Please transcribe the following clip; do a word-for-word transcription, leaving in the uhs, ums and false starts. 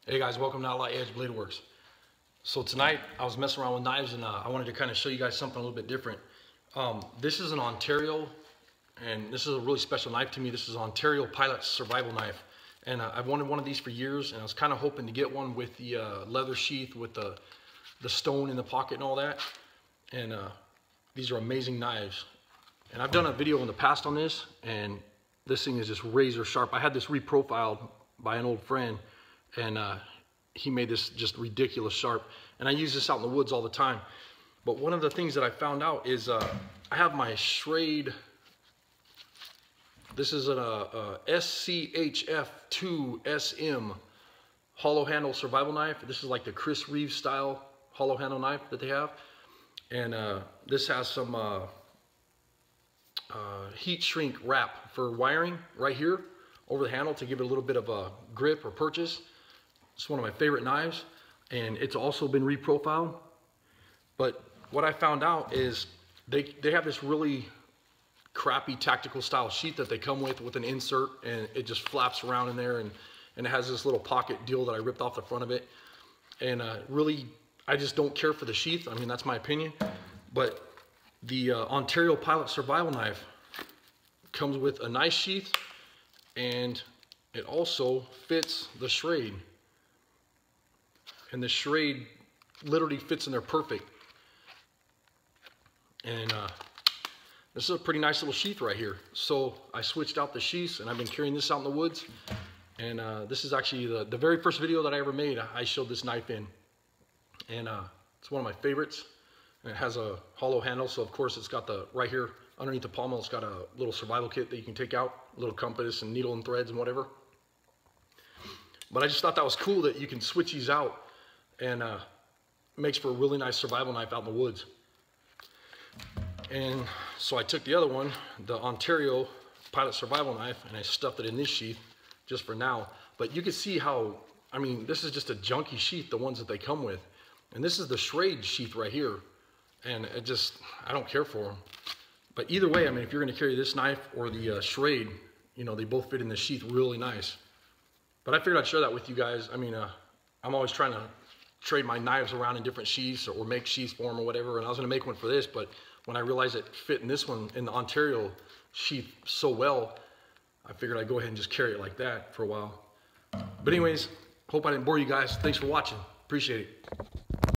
Hey guys, welcome to Outlaw Edge Blade Works. So tonight I was messing around with knives and uh, I wanted to kind of show you guys something a little bit different. Um, this is an Ontario, and this is a really special knife to me. This is an Ontario Pilot Survival Knife, and uh, I've wanted one of these for years, and I was kind of hoping to get one with the uh, leather sheath with the the stone in the pocket and all that. And uh, these are amazing knives. And I've done a video in the past on this, and this thing is just razor sharp. I had this reprofiled by an old friend, and uh, he made this just ridiculous sharp. And I use this out in the woods all the time. But one of the things that I found out is uh, I have my Schrade. This is a, a S C H F two S M hollow handle survival knife. This is like the Chris Reeves style hollow handle knife that they have. And uh, this has some uh, uh, heat shrink wrap for wiring right here over the handle to give it a little bit of a grip or purchase. It's one of my favorite knives, and it's also been reprofiled. But what I found out is they, they have this really crappy tactical style sheath that they come with with an insert, and it just flaps around in there, and, and it has this little pocket deal that I ripped off the front of it. And uh, really, I just don't care for the sheath. I mean, that's my opinion. But the uh, Ontario Pilot Survival Knife comes with a nice sheath, and it also fits the Schrade. And the Schrade literally fits in there perfect. And uh, this is a pretty nice little sheath right here. So I switched out the sheaths, and I've been carrying this out in the woods. And uh, this is actually the, the very first video that I ever made. I showed this knife in. And uh, it's one of my favorites. And it has a hollow handle, so of course it's got the, right here underneath the pommel, it's got a little survival kit that you can take out, a little compass and needle and threads and whatever. But I just thought that was cool that you can switch these out, and uh, makes for a really nice survival knife out in the woods. And so I took the other one, the Ontario Pilot Survival Knife, and I stuffed it in this sheath just for now. But you can see how, I mean, this is just a junky sheath, the ones that they come with. And this is the Schrade sheath right here. And it just, I don't care for them. But either way, I mean, if you're going to carry this knife or the uh, Schrade, you know, they both fit in the sheath really nice. But I figured I'd share that with you guys. I mean, uh, I'm always trying to trade my knives around in different sheaths, or make sheaths for them or whatever. And I was going to make one for this, but when I realized it fit in this one, in the Ontario sheath so well, I figured I'd go ahead and just carry it like that for a while. But anyways, hope I didn't bore you guys. Thanks for watching. Appreciate it.